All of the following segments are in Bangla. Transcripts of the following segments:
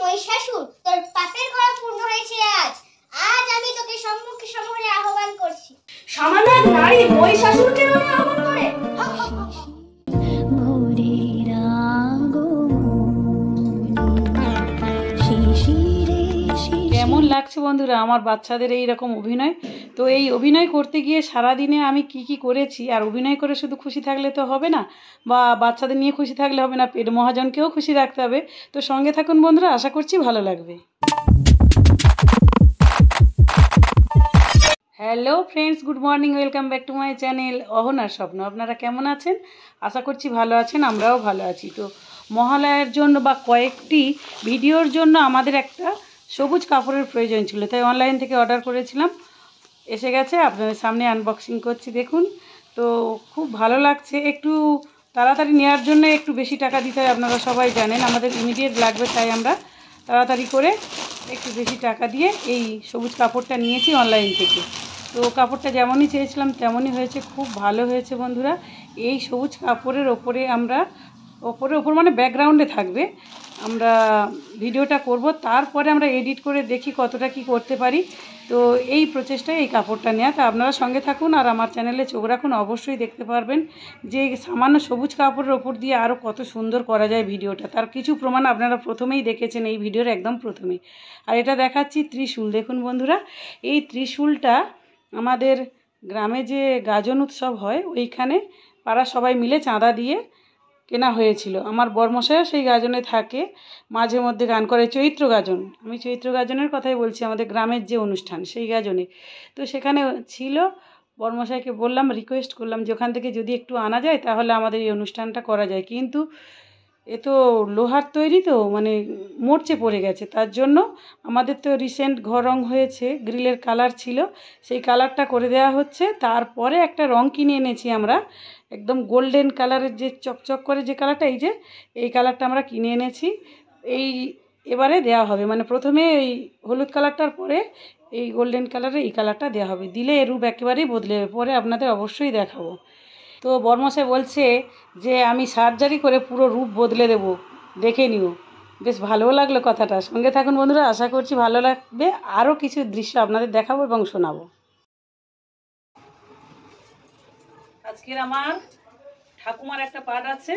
মহিষাসুর, তোর পাপের ঘর পূর্ণ হয়েছে আজ। আজ আমি তোকে সম্মুখে সমরে আহ্বান করছি। সামান্য এক নারী মহিষাসুরকে আহ্বান করে? কেমন লাগছে বন্ধুরা আমার বাচ্চাদের এই রকম অভিনয়? তো এই অভিনয় করতে গিয়ে সারাদিনে আমি কি করেছি, আর অভিনয় করে শুধু খুশি থাকলে তো হবে না, বা বাচ্চাদের নিয়ে খুশি থাকলে হবে না, পেট মহাজনকেও খুশি রাখতে হবে। তো সঙ্গে থাকুন বন্ধুরা, আশা করছি ভালো লাগবে। Hello friends, good morning, welcome back to my channel অহনার স্বপ্ন। আপনারা কেমন আছেন? আশা করছি ভালো আছেন, আমরাও ভালো আছি। তো মহালয়ার জন্য বা কয়েকটি ভিডিওর জন্য আমাদের একটা সবুজ কাপড়ের প্রয়োজন ছিল, তাই অনলাইন থেকে অর্ডার করেছিলাম, এসে গেছে। আপনাদের সামনে আনবক্সিং করছি, দেখুন। তো খুব ভালো লাগছে। একটু তাড়াতাড়ি নেওয়ার জন্য একটু বেশি টাকা দিতে হয়, আপনারা সবাই জানেন। আমাদের ইমিডিয়েট লাগবে, তাই আমরা তাড়াতাড়ি করে একটু বেশি টাকা দিয়ে এই সবুজ কাপড়টা নিয়েছি অনলাইন থেকে। তো কাপড়টা যেমনই চেয়েছিলাম তেমনই হয়েছে, খুব ভালো হয়েছে বন্ধুরা। এই সবুজ কাপড়ের ওপরে আমরা ওপর মানে ব্যাকগ্রাউন্ডে থাকবে, আমরা ভিডিওটা করব, তারপরে আমরা এডিট করে দেখি কতটা কি করতে পারি। তো এই প্রচেষ্টায় এই কাপড়টা নেওয়া। তা আপনারা সঙ্গে থাকুন আর আমার চ্যানেলে চোখ রাখুন, অবশ্যই দেখতে পারবেন যে সামান্য সবুজ কাপড়ের ওপর দিয়ে আরও কত সুন্দর করা যায় ভিডিওটা। তার কিছু প্রমাণ আপনারা প্রথমেই দেখেছেন এই ভিডিওর একদম প্রথমেই। আর এটা দেখাচ্ছি ত্রিশূল, দেখুন বন্ধুরা। এই ত্রিশূলটা আমাদের গ্রামে যে গাজন উৎসব হয় ওইখানে পাড়া সবাই মিলে চাঁদা দিয়ে কেনা হয়েছিল। আমার বরমশাইও সেই গাজনে থাকে, মাঝে মধ্যে গান করে। চৈত্র গাজন, আমি চৈত্র গাজনের কথাই বলছি, আমাদের গ্রামের যে অনুষ্ঠান সেই গাজনে। তো সেখানে ছিল, বরমশাইকে বললাম, রিকোয়েস্ট করলাম যে ওখান থেকে যদি একটু আনা যায় তাহলে আমাদের এই অনুষ্ঠানটা করা যায়। কিন্তু এ তো লোহার তৈরি, তো মানে মরচে পড়ে গেছে। তার জন্য আমাদের তো রিসেন্ট ঘর রং হয়েছে, গ্রিলের কালার ছিল, সেই কালারটা করে দেওয়া হচ্ছে। তারপরে একটা রং কিনে এনেছি আমরা, একদম গোল্ডেন কালারের যে চকচক করে যে কালারটা, এই কালারটা আমরা কিনে এনেছি। এই এবারে দেওয়া হবে, মানে প্রথমে এই হলুদ কালারটার পরে এই গোল্ডেন কালারের এই কালারটা দেওয়া হবে। দিলে এর রূপ একেবারেই বদলে যাবে, পরে আপনাদের অবশ্যই দেখাবো। তো বরমশাই বলছে যে আমি সার্জারি করে পুরো রূপ বদলে দেব, দেখে নিও। বেশ ভালোও লাগলো কথাটা। সঙ্গে থাকুন বন্ধুরা, আশা করছি ভালো লাগবে। আরও কিছু দৃশ্য আপনাদের দেখাবো এবং শোনাবো। আজকের আমার ঠাকুমার একটা পাঠ আছে,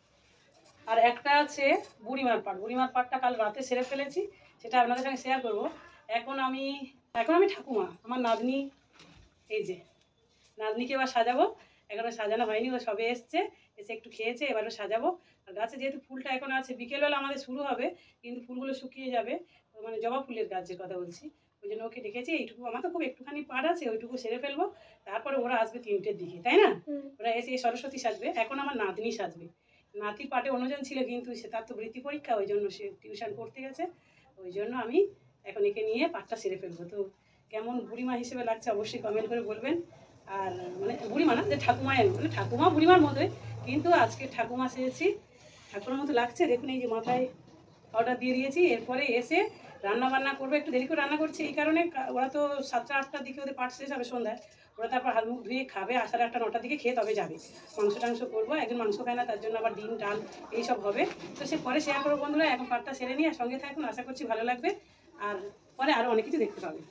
আর একটা আছে বুড়িমার পাঠ। বুড়িমার পাঠটা কাল রাতে সেরে ফেলেছি, সেটা আপনাদের সঙ্গে শেয়ার করবো। এখন আমি ঠাকুমা, আমার নাতনি, এই যে নাতনিকে এবার সাজাবো। এখনো সাজানো হয়নি, ও সবে এসছে, এসে একটু খেয়েছে, এবারও সাজাবো। আর গাছে যেহেতু ফুলটা এখন আছে, বিকেলবেলা আমাদের শুরু হবে, কিন্তু ফুলগুলো শুকিয়ে যাবে, মানে জবা ফুলের গাছের কথা বলছি, ওই জন্য ওকে ডেকেছি। এইটুকু আমার তো খুব একটুখানি পাড় আছে, ওইটুকু সেরে ফেলবো, তারপরে ওরা আসবে 3টের দিকে, তাই না? ওরা এসে সরস্বতী সাজবে। এখন আমার নাতনি সাজবে। নাতির পাটে অন্যজন ছিল, কিন্তু সে তার তো বৃত্তি পরীক্ষা, ওই জন্য সে টিউশন পড়তে গেছে, ওই জন্য আমি এখন একে নিয়ে পাটটা সেরে ফেলবো। তো কেমন বুড়িমা হিসেবে লাগছে অবশ্যই কমেন্ট করে বলবেন। আর মানে বুড়িমা না, যে ঠাকুমায়, মানে ঠাকুমা বুড়িমার মতোই, কিন্তু আজকে ঠাকুমা সেরেছি, ঠাকুমার মতো লাগছে। দেখুন এই যে মাথায় পাউডার দিয়ে দিয়েছি। এরপরে এসে রান্না বান্না করবো, একটু দেরি করে রান্না করছি এই কারণে, ওরা তো 7টা 8টার দিকে ওদের পাঠ শেষ হবে সন্ধ্যায়, ওরা তারপর হাত মুখ ধুয়ে খাবে, 8:30 9টার দিকে খেয়ে তবে যাবে। মাংস টাংস করবো, একজন মাংস খায় না, তার জন্য আবার ডিম ডাল এইসব হবে। তো সে পরে শেয়ার করবো বন্ধুরা। এখন পাঠটা সেরে নিয়ে সঙ্গে থাকুন, আশা করছি ভালো লাগবে, আর পরে আরও অনেক কিছু দেখতে পাবে।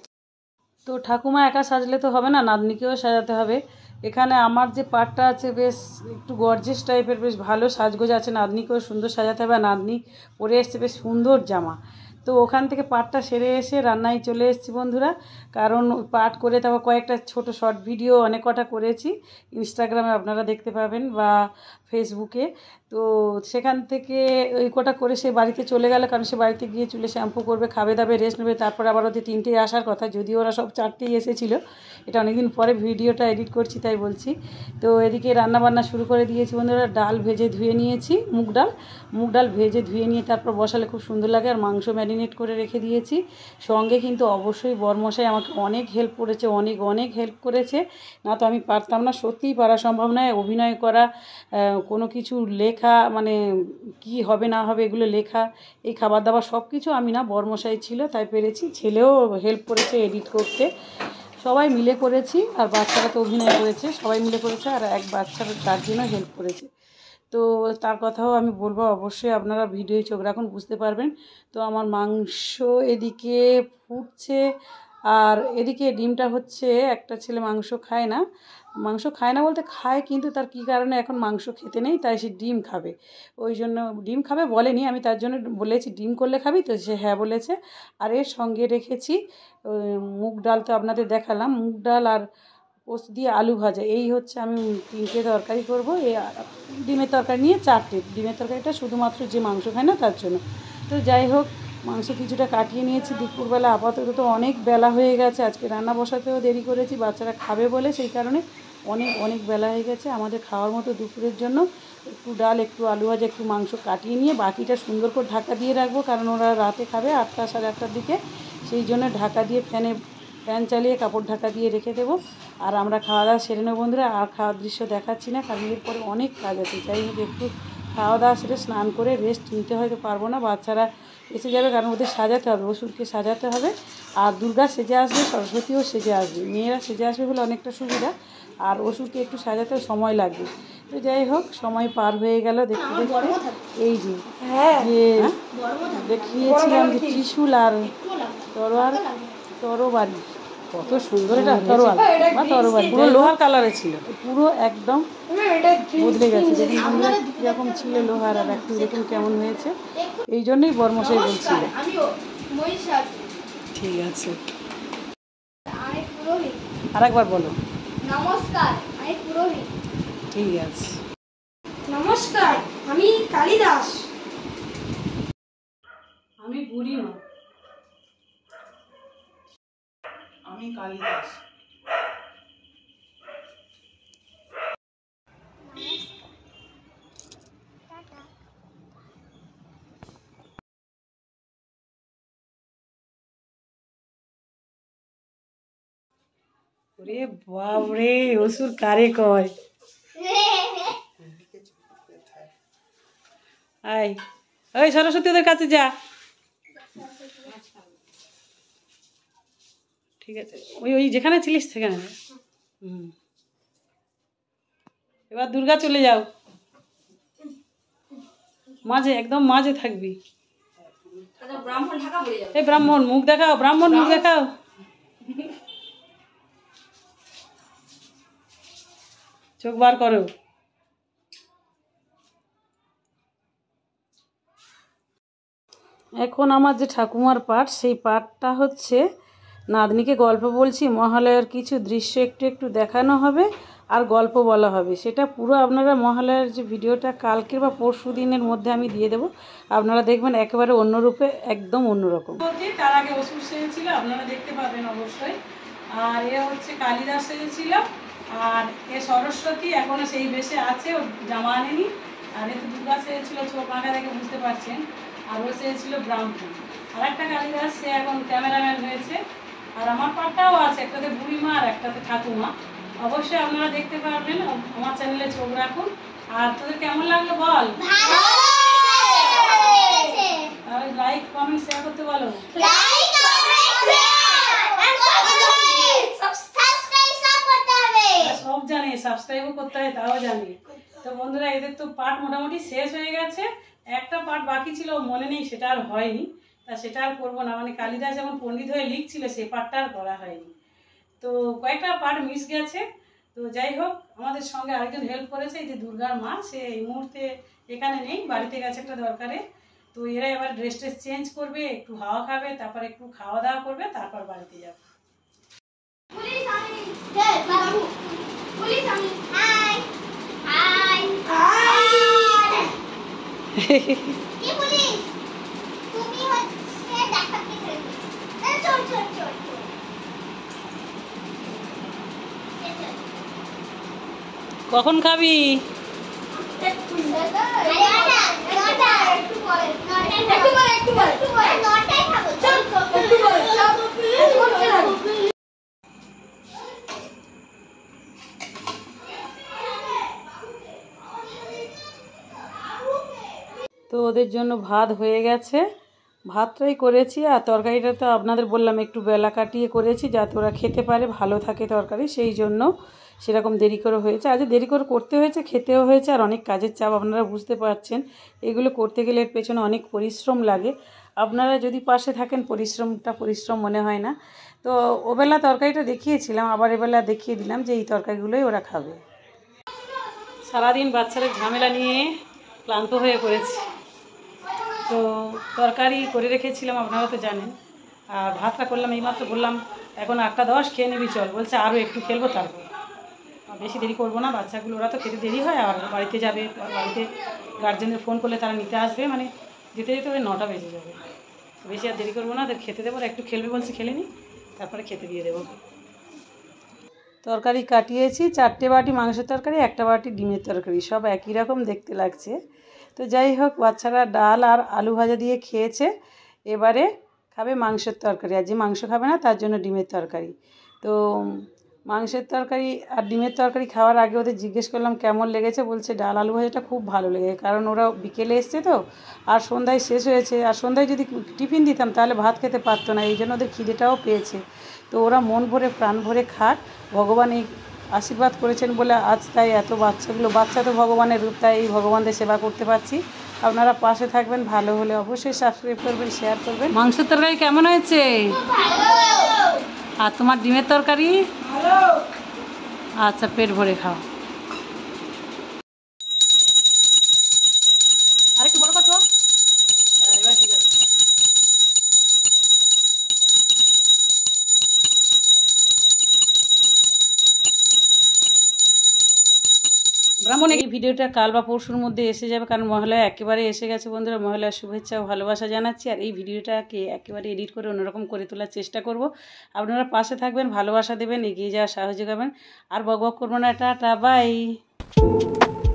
তো ঠাকুমা একা সাজলে তো হবে না, নাতনিকেও সাজাতে হবে। এখানে আমার যে পাটটা আছে বেশ একটু গর্জিয়াস টাইপের, বেশ ভালো সাজগোজ আছে, নাতনিকেও সুন্দর সাজাতে হবে। নাতনি পরে এসছে বেশ সুন্দর জামা। তো ওখান থেকে পাটটা সেরে এসে রান্নায় চলে এসেছি বন্ধুরা, কারণ পাট করে তারপর কয়েকটা ছোট শর্ট ভিডিও অনেক কটা করেছি, ইনস্টাগ্রামে আপনারা দেখতে পাবেন বা ফেসবুকে। তো সেখান থেকে ওই কটা করে সে বাড়িতে চলে গেল, কারণ সে বাড়িতে গিয়ে চুলে শ্যাম্পু করবে, খাবে দাবে, রেস্ট নেবে। তারপর আবার ওদের 3টেয় আসার কথা, যদিও ওরা সব 4টেই এসেছিল। এটা অনেকদিন পরে ভিডিওটা এডিট করছি তাই বলছি। তো এদিকে রান্নাবান্না শুরু করে দিয়েছি বন্ধুরা। ডাল ভেজে ধুয়ে নিয়েছি, মুগ ডাল ভেজে ধুয়ে নিয়ে তারপর বসালে খুব সুন্দর লাগে। আর মাংস ম্যারিনেট করে রেখে দিয়েছি। সঙ্গে কিন্তু অবশ্যই বরমশাই আমাকে অনেক হেল্প করেছে, অনেক হেল্প করেছে, না তো আমি পারতাম না, সত্যিই পারা সম্ভব নয়। অভিনয় করা, কোনো কিছু লেখা, মানে কি হবে না হবে এগুলো লেখা, এই খাবার দাবার সব কিছু আমি না, বরমশাই ছিল তাই পেরেছি। ছেলেও হেল্প করেছে এডিট করতে, সবাই মিলে করেছি। আর বাচ্চারা তো অভিনয় করেছে, সবাই মিলে করেছে, আর এক বাচ্চার গার্জেনও হেল্প করেছে। তো তার কথাও আমি বলবো, অবশ্যই আপনারা ভিডিওয় চোখ রাখুন, বুঝতে পারবেন। তো আমার মাংস এদিকে ফুটছে, আর এদিকে ডিমটা হচ্ছে। একটা ছেলে মাংস খায় না, বলতে খায়, কিন্তু তার কী কারণে এখন মাংস খেতে নেই, তাই সে ডিম খাবে। ওই জন্য ডিম খাবে বলেনি, আমি তার জন্য বলেছি ডিম করলে খাবি, তো সে হ্যাঁ বলেছে। আর এর সঙ্গে রেখেছি মুগ ডাল, তো আপনাদের দেখালাম, মুগ ডাল আর পোস্ত দিয়ে আলু ভাজা। এই হচ্ছে আমি 3টে তরকারি করব। এই ডিমের তরকারি নিয়ে 4টে। ডিমের তরকারিটা শুধুমাত্র যে মাংস খায় না তার জন্য। তো যাই হোক, মাংস কিছুটা কাটিয়ে নিয়েছি দুপুরবেলা। আপাতত তো অনেক বেলা হয়ে গেছে, আজকে রান্না বসাতেও দেরি করেছি, বাচ্চারা খাবে বলে, সেই কারণে অনেক বেলা হয়ে গেছে। আমাদের খাওয়ার মতো দুপুরের জন্য একটু ডাল, একটু আলু ভাজা, একটু মাংস কাটিয়ে নিয়ে বাকিটা সুন্দর করে ঢাকা দিয়ে রাখবো, কারণ ওরা রাতে খাবে 8টা সাড়ে 8টার দিকে। সেই জন্য ঢাকা দিয়ে ফ্যান চালিয়ে কাপড় ঢাকা দিয়ে রেখে দেবো। আর আমরা খাওয়া দাওয়া সেরে নেব বন্ধুরা। আর খাওয়ার দৃশ্য দেখাচ্ছি না, কারণ এরপরে অনেক কাজ আছে। যাই হোক, একটু খাওয়া দাওয়া সেরে স্নান করে রেস্ট নিতে হয়তো পারবো না, বাচ্চারা এসে যাবে, কারণ ওদের সাজাতে হবে, অসুরকে সাজাতে হবে। আর দুর্গা সেজে আসবে, সরস্বতীও সেজে আসবে, মেয়েরা সেজে আসবে বলে অনেকটা সুবিধা, আর অসুরকে একটু সাজাতে সময় লাগবে। তো যাই হোক, সময় পার হয়ে গেল দেখতে দেখতে। এই যে দেখিয়েছিলাম যে ত্রিশূল আর তরবারি, কত সুন্দর এটা তরোয়াল বা তরবারি, পুরো লোহার কালারে ছিল, পুরো একদম বদলে গেছে। দেখুন বন্ধুরা কীরকম ছিল লোহার, আর একটু দেখুন কেমন হয়েছে। এই জন্যই বর্মশাই বলছিল। ঠিক আছে, আরেকবার বলো। নমস্কার, আমি পুরোহিত। ঠিক আছে। নমস্কার, আমি কালিদাস। আমি বুড়িমা। আমি কালিদাস। ওরে বাবরে, অসুর কারে কয়। আয়, ওই সরস্বতী ওদের কাছে যা। ঠিক আছে, ওই যেখানে ছিলিস সেখানে। এবার দুর্গা চলে যাও, মাঝে, একদম মাঝে থাকবি। এই ব্রাহ্মণ মুখ দেখাও, ব্রাহ্মণ মুখ দেখাও। চোখ বার করো। এখন আমার যে ঠাকুমার পাঠ, সেই পাঠটা হচ্ছে নাতনিকে গল্প বলছি, মহালয়ার কিছু দৃশ্য একটু দেখানো হবে, আর গল্প বলা হবে। সেটা পুরো আপনারা মহালয়ার যে ভিডিওটা কালকের বা পরশু দিনের মধ্যে আমি দিয়ে দেবো, আপনারা দেখবেন একেবারে অন্য রূপে, একদম অন্যরকম। তার আগে অসুর সেজেছিল, আপনারা দেখতে পাবেন অবশ্যই। আর এ হচ্ছে কালিদাস সেজেছিল, আর এ সরস্বতী এখনো সেই বেশে আছে, ও জামা আনেনি। আর এ তো দুর্গা সেজেছিল, চোখ আঁকা দেখে বুঝতে পারছেন। আর ও সেজেছিল ব্রাহ্মণ। আর একটা কালিদাস, সে এখন ক্যামেরাম্যান হয়েছে। আর আমার পাটটাও আছে, একটাতে বুড়িমা আর একটাতে ঠাকুমা। অবশ্যই আপনারা দেখতে পারবেন, আমার চ্যানেলে চোখ রাখুন। আর তোদের কেমন লাগলো বল, আর লাইক কমেন্ট শেয়ার করতে বলো। সব জানি, সাবস্ক্রাইবও করতে হয়, তাও জানি। তো বন্ধুরা, এদের তো পাঠ মোটামুটি শেষ হয়ে গেছে, একটা পাঠ বাকি ছিল, মনে নেই, সেটা আর হয়নি। তা সেটা আর করবো না, মানে কালিদাস যেমন পণ্ডিত হয়ে লিখছিল, সেই পাঠটা আর করা হয়নি। তো কয়েকটা পাঠ মিস গেছে। তো যাই হোক, আমাদের সঙ্গে আরেকজন হেল্প করেছে, এই যে দুর্গার মা, সে এই মুহূর্তে এখানে নেই, বাড়িতে গেছে একটা দরকারে। তো এরা এবার ড্রেস চেঞ্জ করবে, একটু হাওয়া খাবে, তারপর একটু খাওয়া দাওয়া করবে, তারপর বাড়িতে যাবে। কখন খাবি? তো ওদের জন্য ভাত হয়ে গেছে, ভাতটাই করেছি। আর তরকারিটা তো আপনাদের বললাম একটু বেলা কাটিয়ে করেছি, যাতে ওরা খেতে পারে, ভালো থাকে তরকারি, সেই জন্য সেরকম দেরি করে হয়েছে। আজ দেরি করে করতে হয়েছে, খেতেও হয়েছে, আর অনেক কাজের চাপ আপনারা বুঝতে পারছেন। এগুলো করতে গেলে এর পেছনে অনেক পরিশ্রম লাগে। আপনারা যদি পাশে থাকেন পরিশ্রম মনে হয় না। তো ওবেলা তরকারিটা দেখিয়েছিলাম, আবার এবেলা দেখিয়ে দিলাম যে এই তরকারিগুলোই ওরা খাবে। সারাদিন বাচ্চাদের ঝামেলা নিয়ে ক্লান্ত হয়ে পড়েছি। তো তরকারি করে রেখেছিলাম, আপনারা তো জানেন। আর ভাতটা করলাম, এইমাত্র বললাম এখন 8:10 খেয়ে নিবি চল, বলছে আরও একটু খেলবো তারপর। বেশি দেরি করবো না, বাচ্চাগুলো ওরা তো খেতে দেরি হয়, আর বাড়িতে যাবে, বাড়িতে গার্জেনদের ফোন করলে তারা নিতে আসবে, মানে যেতে যেতে ওই 9টা বেজে যাবে। বেশি আর দেরি করবো না, ওদের খেতে দেবো, একটু খেলবে বলছে খেলে নি, তারপরে খেতে দিয়ে দেবো। তরকারি কাটিয়েছি 4টে বাটি মাংসের তরকারি, 1টা বাটি ডিমের তরকারি, সব একই রকম দেখতে লাগছে। তো যাই হোক, বাচ্চারা ডাল আর আলু ভাজা দিয়ে খেয়েছে, এবারে খাবে মাংসের তরকারি। আর যে মাংস খাবে না তার জন্য ডিমের তরকারি। তো মাংসের তরকারি আর ডিমের তরকারি খাওয়ার আগে ওদের জিজ্ঞেস করলাম কেমন লেগেছে, বলছে ডাল আলু ভাজাটা খুব ভালো লেগেছে, কারণ ওরা বিকেলে এসছে তো, আর সন্ধ্যায় শেষ হয়েছে, আর সন্ধ্যায় যদি টিফিন দিতাম তাহলে ভাত খেতে পারতো না, এই জন্য ওদের খিদেটাও পেয়েছে। তো ওরা মন ভরে প্রাণ ভরে খাক, ভগবান এই আশীর্বাদ করেছেন বলে আজ তাই এত বাচ্চা তো ভগবানের রূপ, তাই এই ভগবানদের সেবা করতে পারছি। আপনারা পাশে থাকবেন, ভালো হলে অবশ্যই সাবস্ক্রাইব করবেন, শেয়ার করবেন। মাংসের তরকারি কেমন হয়েছে? আর তোমার ডিমের তরকারি? আচ্ছা, পেট ভরে খাও। আরেকটু বড় করছো? এবার ঠিক আছে। ব্রাহ্মণ এই ভিডিওটা কাল বা পরশুর মধ্যে এসে যাবে, কারণ মহালয়া একেবারে এসে গেছে বন্ধুরা। মহালয়ার শুভেচ্ছা ও ভালোবাসা জানাচ্ছি। আর এই ভিডিওটাকে একেবারে এডিট করে অন্যরকম করে তোলার চেষ্টা করব। আপনারা পাশে থাকবেন, ভালোবাসা দেবেন, এগিয়ে যাওয়ার সাহায্য করবেন। আর বক বক করবো না, টাটা বাই।